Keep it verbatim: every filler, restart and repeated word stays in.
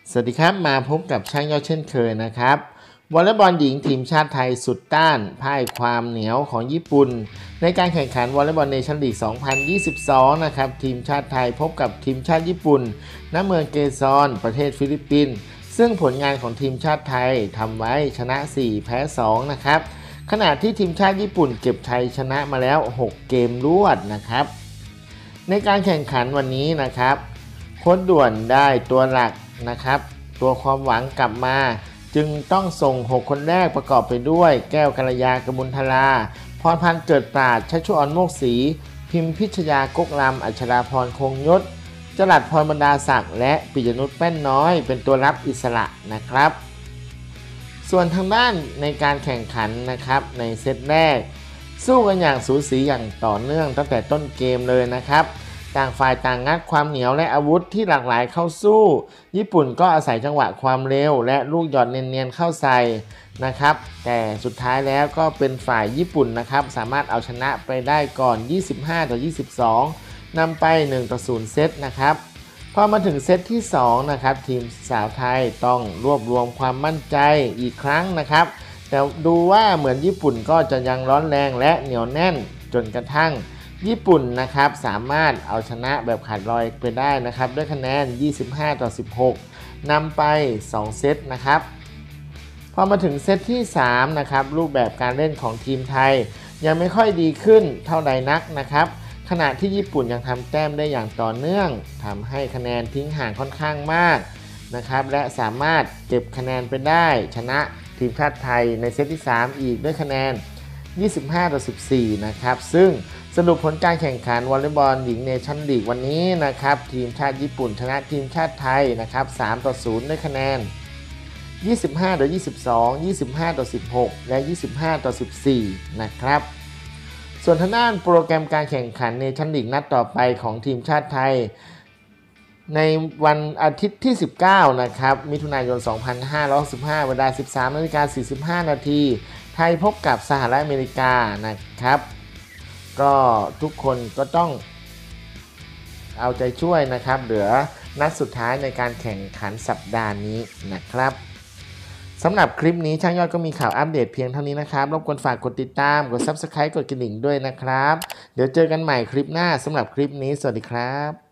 สวัสดีครับมาพบกับช่างยอดเช่นเคยนะครับวอลเลย์บอลหญิงทีมชาติไทยสุดต้านพ่ายความเหนียวของญี่ปุ่นในการแข่งขันวอลเลย์บอลเนชั่นลีก สองพันยี่สิบสอง นะครับทีมชาติไทยพบกับทีมชาติญี่ปุ่นณเมืองเกซอนประเทศฟิลิปปินส์ซึ่งผลงานของทีมชาติไทยทำไว้ชนะสี่แพ้สองนะครับขณะที่ทีมชาติญี่ปุ่นเก็บชัยชนะมาแล้วหกเกมรวดนะครับในการแข่งขันวันนี้นะครับโค้ชด่วนได้ตัวหลักนะครับตัวความหวังกลับมาจึงต้องส่งหกคนแรกประกอบไปด้วยแก้วกัลยากมุลทลาพรพันธ์เกิดปราดชัชวอนโมกศรีพิมพิชยากกลำอัชราพรคงยศจรัสพรบรรดาศักดิ์และปิยนุชแป้นน้อยเป็นตัวรับอิสระนะครับส่วนทางด้านในการแข่งขันนะครับในเซตแรกสู้กันอย่างสูสีอย่างต่อเนื่องตั้งแต่ต้นเกมเลยนะครับต่างฝ่ายต่างงัดความเหนียวและอาวุธที่หลากหลายเข้าสู้ญี่ปุ่นก็อาศัยจังหวะความเร็วและลูกหยอดเนียนๆเข้าใส่นะครับแต่สุดท้ายแล้วก็เป็นฝ่ายญี่ปุ่นนะครับสามารถเอาชนะไปได้ก่อนยี่สิบห้าต่อยี่สิบสองนำไปหนึ่งต่อศูนย์เซตนะครับพอมาถึงเซตที่สองนะครับทีมสาวไทยต้องรวบรวมความมั่นใจอีกครั้งนะครับแต่ดูว่าเหมือนญี่ปุ่นก็จะยังร้อนแรงและเหนียวแน่นจนกระทั่งญี่ปุ่นนะครับสามารถเอาชนะแบบขาดลอยไปได้นะครับด้วยคะแนนยี่สิบห้าต่อสิบหกนำไปสองเซตนะครับพอมาถึงเซตที่สามนะครับรูปแบบการเล่นของทีมไทยยังไม่ค่อยดีขึ้นเท่าใดนักนะครับขณะที่ญี่ปุ่นยังทำแต้มได้อย่างต่อเนื่องทำให้คะแนนทิ้งห่างค่อนข้างมากนะครับและสามารถเก็บคะแนนไปได้ชนะทีมชาติไทยในเซตที่สามอีกด้วยคะแนนยี่สิบห้าต่อสิบสี่นะครับซึ่งสรุปผลการแข่งขันวอลเลย์บอลหญิงเนชั่นลีกวันนี้นะครับทีมชาติญี่ปุ่นชนะทีมชาติไทยนะครับสามต่อศูนย์ด้วยคะแนนยี่สิบห้าต่อยี่สิบสอง ยี่สิบห้าต่อสิบหกและยี่สิบห้าต่อสิบสี่นะครับส่วนทางด้านโปรแกรมการแข่งขันเนชั่นลีกนัดต่อไปของทีมชาติไทยในวันอาทิตย์ที่สิบเก้านะครับมิถุนายนสองพันห้าร้อยหกสิบห้าเวลา สิบสามนาฬิกาสี่สิบห้านาทีไทยพบกับสหรัฐอเมริกานะครับก็ทุกคนก็ต้องเอาใจช่วยนะครับเหลือนัดสุดท้ายในการแข่งขันสัปดาห์นี้นะครับสำหรับคลิปนี้ช่างยอดก็มีข่าวอัปเดตเพียงเท่านี้นะครับรบกวนฝากกดติดตามกด ซับสไครบ์ กดกระดิ่งด้วยนะครับเดี๋ยวเจอกันใหม่คลิปหน้าสำหรับคลิปนี้สวัสดีครับ